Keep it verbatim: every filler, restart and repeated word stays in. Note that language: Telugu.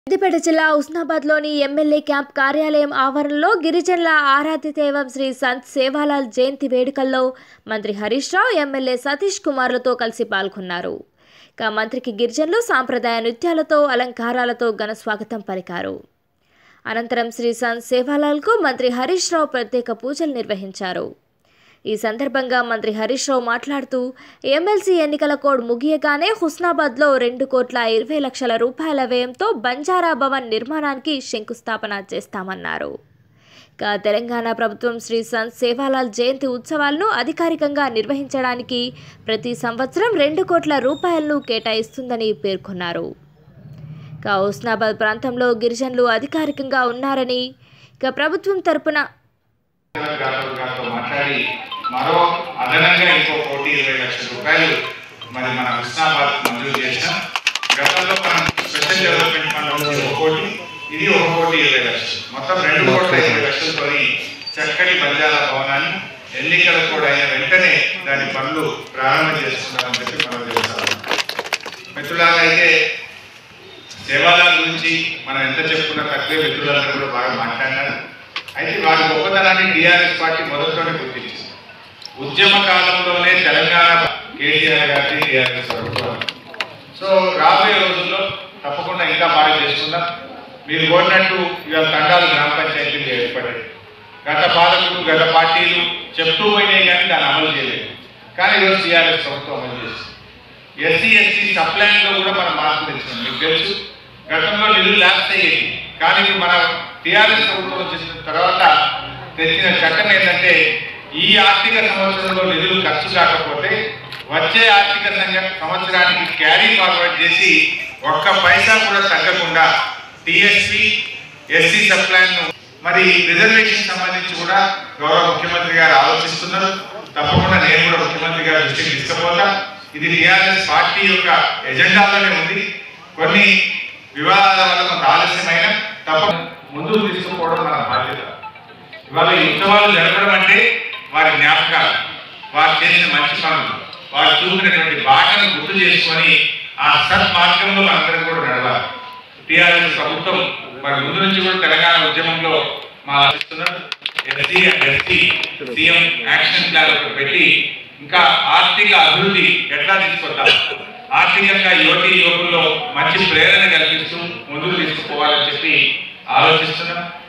సిద్దిపేట జిల్లా హుస్నాబాద్లోని ఎమ్మెల్యే క్యాంప్ కార్యాలయం ఆవరణలో గిరిజనుల ఆరాధ్య దైవం శ్రీ సంత్ సేవాలాల్ జయంతి వేడుకల్లో మంత్రి హరీష్ రావు ఎమ్మెల్యే సతీష్ కుమార్లతో కలిసి పాల్గొన్నారు. ఇక మంత్రికి గిరిజనులు సాంప్రదాయ నృత్యాలతో అలంకారాలతో ఘన స్వాగతం పలికారు. అనంతరం శ్రీ సంత్ సేవాలాల్కు మంత్రి హరీష్ రావు ప్రత్యేక పూజలు నిర్వహించారు. ఈ సందర్భంగా మంత్రి హరీష్ రావు మాట్లాడుతూ ఎమ్మెల్సీ ఎన్నికల కోడ్ ముగియగానే హుస్నాబాద్లో రెండు కోట్ల ఇరవై లక్షల రూపాయల వ్యయంతో బంజారా భవన్ నిర్మాణానికి శంకుస్థాపన చేస్తామన్నారు. ఇక తెలంగాణ ప్రభుత్వం శ్రీ సంత్ సేవాలాల్ జయంతి ఉత్సవాలను అధికారికంగా నిర్వహించడానికి ప్రతి సంవత్సరం రెండు కోట్ల రూపాయలను కేటాయిస్తుందని పేర్కొన్నారు. ఇక హుస్నాబాద్ ప్రాంతంలో గిరిజనులు అధికారికంగా ఉన్నారని, ఇక ప్రభుత్వం తరపున మాట్లాడి మరో అదనంగా ఇంకో కోటి ఇరవై లక్షల రూపాయలు మరి మన హుస్నాబాద్ మంజూరు చేసినాం. గతంలో మనం స్పెషల్ డెవలప్మెంట్ ఫండ్ ఒక కోటి, ఇది ఒక కోటి ఇరవై లక్షలు, మొత్తం రెండు కోట్ల ఇరవై లక్షలతో చక్కటి బంజారా భవనాన్ని ఎన్నికల కూడా అయిన వెంటనే దాని పనులు ప్రారంభం చేస్తున్నామని చెప్పి మనం తెలుస్తాం. మిత్రులాగా అయితే సేవాలాల్ గురించి మనం ఎంత చెప్పుకున్నా తక్కువే, మిత్రులందరూ కూడా బాగా మాట్లాడినారు. అయితే వారి గొప్పతనాన్ని టీఆర్ఎస్ పార్టీ మొదట్లోనే గుర్తించింది. ఉద్యమ కాలంలోనే తెలంగాణ కేసీఆర్ గారి టీఆర్ఎస్ ప్రభుత్వం. సో రాబోయే రోజుల్లో తప్పకుండా ఇంకా బాగా చేస్తున్నాం. మీరు కోరినట్టు ఇవాళ తండాలు గ్రామ పంచాయతీలు ఏర్పడ్డాయి. గత పాలకులు గత పార్టీలు చెప్తూ పోయినాయి కానీ దాన్ని అమలు చేయలేదు. కానీ ఈరోజు టీఆర్ఎస్ ప్రభుత్వం అమలు చేస్తుంది. ఎస్సీ ఎస్సీ సప్లైన్లో కూడా మనం మార్పు తెచ్చినాం. మీకు తెలుసు, గతంలో నిధులు ల్యాప్స్ అయ్యేది, కానీ మన టీఆర్ఎస్ ప్రభుత్వం చేసిన తర్వాత తెచ్చిన చట్టం ఏంటంటే ఈ ఆర్థిక సంవత్సరంలో నిధులు ఖర్చు కాకపోతే వచ్చే ఆర్థిక సంవత్సరానికి క్యారీ ఫార్వర్డ్ చేసి ఒక్క పైసా కూడా తగ్గకుండా టీఎస్పీ ఎస్సీ సప్లైన్ మరి రిజర్వేషన్ సంబంధించి కూడా గౌరవ ముఖ్యమంత్రి గారు ఆలోచిస్తున్నారు. తప్పకుండా నేను కూడా ముఖ్యమంత్రి గారి దృష్టికి తీసుకుపోతా. ఇది టీఆర్ఎస్ పార్టీ యొక్క ఎజెండాలోనే ఉంది. కొన్ని వివాదాల వల్ల కొంత ఆలస్యమైన తప్ప ముందుకు తీసుకుపోవడం మన బాధ్యత. ఇవాళ ఈ ఉత్సవాలు జరపడం అంటే వారి జ్ఞాపకాలు, వారు చేసిన మంచి పనులు, వారు చూపినటువంటి బాటను గుర్తు చేసుకొని ఆ సత్ మార్గంలో మనందరం కూడా నడవాలి. టీఆర్ఎస్ ప్రభుత్వం మరి ముందు నుంచి కూడా తెలంగాణ ఉద్యమంలో మా SC and ST CM action plan ఒకటి పెట్టి ఇంకా ఆర్థిక అభివృద్ధి ఎట్లా తీసుకొద్దాం, ఆర్థికంగా యువతి యువకుల్లో మంచి ప్రేరణ కల్పిస్తూ ముందుకు తీసుకుపోవాలని చెప్పి ఆలోచిస్తున్నాం.